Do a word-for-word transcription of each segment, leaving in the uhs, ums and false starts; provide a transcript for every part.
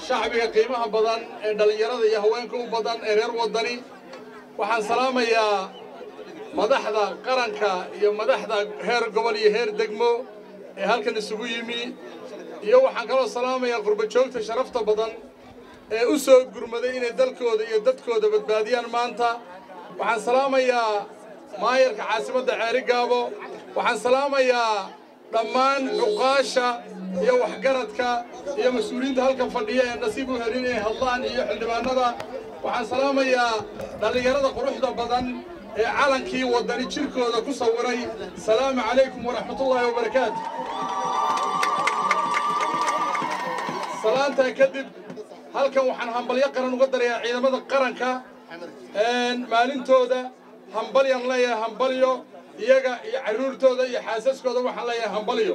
شعبي قيمها بدن دليرة يهوانكم بدن إرير وطني وحن سلام يا مدحدا قرنكا يا مدحدا هير قبلي هير دقمو هالكن السبويمي يا وحن كلا سلام يا قرب شوكت شرفت بدن أسوق قرمدين دلكود يددكود بدباديان مانتا وحن سلام يا ماير عاصمة عريقابو وحن سلام يا دمان عقاشة يا وحقرتك يا مسؤولين هالك فردية نصيبه هريني هالله يا حلبانada وحن سلام يا دليرada quruxda badan ee calankii wadani jirkooda ku sawiray salaamu calaykum waraxmatullaahi wabarakaatuh salaanta kadib halkan waxaan hambalyo qaran uga darayaa ciidamada qaranka een maalintooda hambalyan leeyahay hambalyo iyaga iyo caruurtooda iyo xaasaskooda waxaan leeyahay hambalyo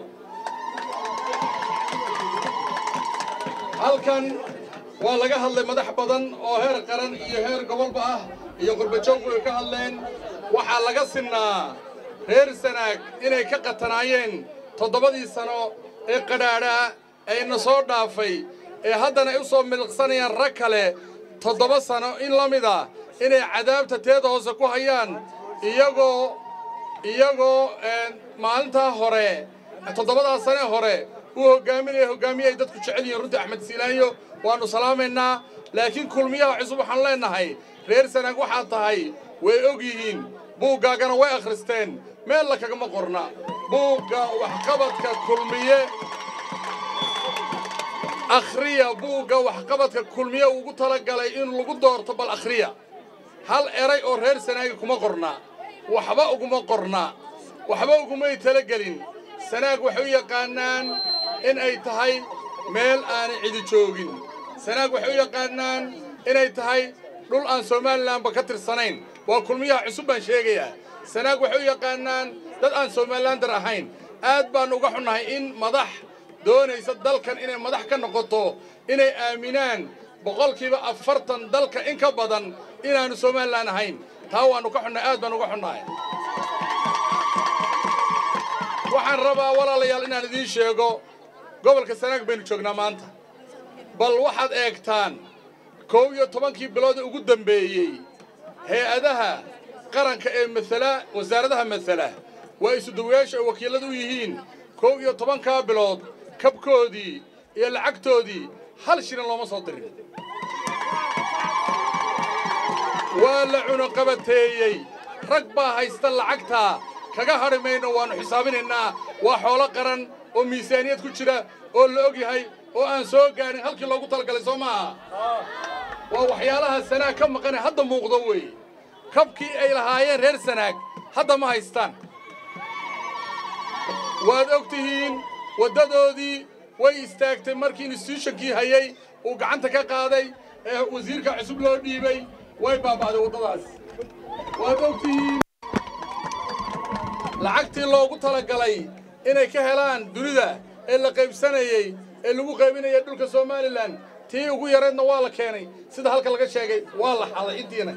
halkan waa laga hadlay madax badan oo heer qaran iyo heer gobolba ah iyo qurbajoog way ka hadleen waxa laga sinaa reer Sanaag inay ka qatanaayeen toddobadii sano ee qadhaadha ay soo dhaafay ee haddana ay u soo milqsanayaan rag kale toddoba sano in la mid ah inay cadaabta teeda hoose ku hayaan iyagoo iyagoo maalinta hore toddobada sano hore uu hogaaminay hogaamiyay dadku jecel yihiin runtii Axmed Siilaayo waanu salaameynaa laakiin kulmiyaha cusub waxaan leenahay reer Sanaag waxa tahay way og yihiin buugaagana way akhristeen meel la kaga ma qorna buuga wax qabadka kulmiye akhriya buuga wax qabadka kulmiye ugu tala galay in lagu doorto bal akhriya hal eray oo reer Sanaag kuma qorna waxba ugu qorna waxba ugu ma tala galin Sanaag waxay yaqaanaan in ay tahay meel aan cid joogin Sanaag waxay yaqaanaan in ay tahay dhul aan Soomaaliland ba ka tirsanayn waa kulmiyaha cusub baan sheegayaa Sanaag waxay yaqaanaan dad aan Soomaaliland ahayn aad baan uga xunahay in madax doonaysa dalkan inay madax ka noqoto inay aaminaan boqolkiiba afartan dalka in ka badan inaanu Soomaaliland ahayn taa waanu ka xunahay aad baan uga xunahay waxaan rabaa walaalayaal inaan idin sheego gobolka Sanaag baynu joognaa maanta bal waxaad eegtaan koob iyo tobankii bilood ugu dambeeyay hay'adaha qaranka ee mesela wasaaradaha mesela waa isu duwayaasha wakiiladu u yihiin koob iyo tobanka bilood kabkoodii iyo lacagtoodii hal shilin looma soo dirin waa la cuno qabateeyay rag baa haysta lacagta kaga harimayno waanu xisaabinaynaa waa xoolo qaran oo miisaaniyad ku jira oo la og yahay oo aan soo gaarin halkii loogu talagalay Soomaa waa waxyaalaha Sanaag ka maqan hadda muuqdo way kabkii ay lahaayeen reer Sanaag hadda ma haystaan waad ogtihiin wadadoodii way istaagtay markii institutionkii hayay uu gacanta ka qaaday ee wasiirka cusub loo dhiibay way baabaaday wadadaas waad ogtihiin lacagtii loogu talagalay inay ka helaan dunida ee la qaybsanayay ee lagu qaybinayay dhulka Soomaaliland tii ugu yareedna waa la keenay sida halka laga sheegay waa la xaday intiina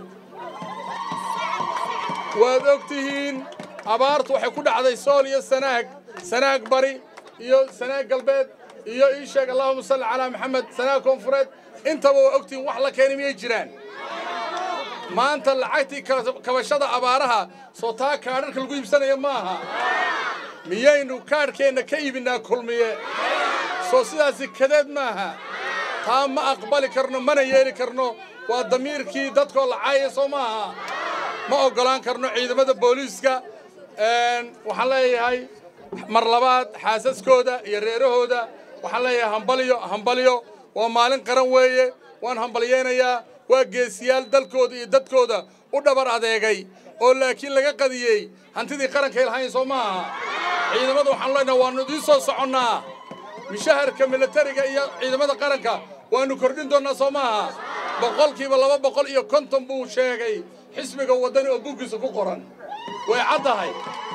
waad ogtihiin abaartu waxay ku dhacday Sool iyo Sanaag Sanaag bari iyo Sanaag galbeed iyo ii sheeg Allahumma salli ala Muhammad Sanaag koonfureed intaba waa ogtiin wax la keenay miyay jiraan maanta lacagtii kabashada abaaraha soo taa kaadharka lagu iibsanayo maaha miyaynu kaadhkeena ka iibinaa kulmiye soo sidaasi kadeed maaha taa ma aqbali karno mana yeeli karno waa damiirkii dadkoo la caayay soo maaha ma ogolaan karno ciidamada booliiska waxaan leeyahay mar labaad xaasaskooda iyo reerahooda waxaan leeyahay hambaliyo hambaliyo waa maalin qaran weeye waan hambaliyeenayaa waa geesiyaal dalkooda iyo dadkooda u dhabar adeegay oo laakiin laga qadiyay hantidii qaranka ay lahayn soo maaha ciidamada waxaan leenahay waanu idin soo soconnaa mishaharka militariga iyo ciidamada qaranka waanu kordhin doonaa soo maaha boqolkiiba laba boqol iyo konton buu sheegay xisbiga wadani oo buuggiisa ku qoran way caddahay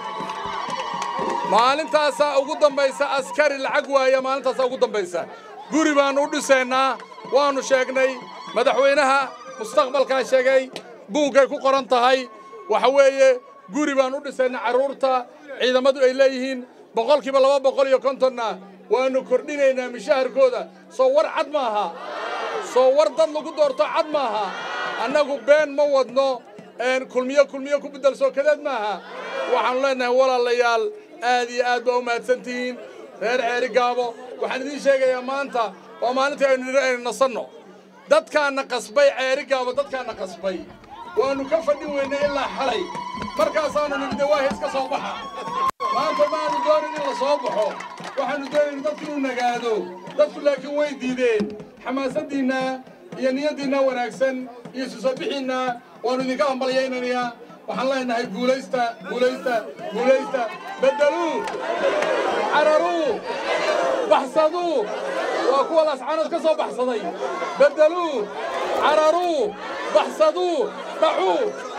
maalintaasaa ugu dambaysa askari lacag waaya maalintaasaa ugu dambaysa guri baanu u dhisaynaa waanu sheegnay madaxweynaha mustaqbalkaa sheegay buuggay ku qoran tahay waxa weeye guri baan u dhisaynaa carruurta ciidamadu ay leeyihiin boqolkiiba laba boqol iyo kontonna waanu kordhinaynaa mishaharkooda soo war cad maaha soo war dad lagu doorto cad maaha annagu been ma wadno een kulmiyo kulmiyo ku bedel soo kadeed maaha waxaan leenahay walaalayaal aad iyo aad baa u mahadsantihiin reer ceeri gaabo waxaan idiin sheegayaa maanta waa maalintii aynu nasanno dadkaana qasbay ceeri gaabo dadkaana qasbay waanu ka fadhin weynay ilaa xalay markaasaanu nidhi waa hees ka soo baxa maanta maanu doonin in la soo baxo waxaanu doonayn dadku inuu nagaado dadku laakiin way diideen xamaasadiinna iyo niyadiinna wanaagsan iyo isu soo bixiinna waanu idinka hambalyaynanayaa waxaan leenahay guulaysta guulaysta guulaysta bedeluu cararuu baxsaduu waa kuwa lascaanood ka soo baxsaday bedeluu cararuu baxsaduu dhacuu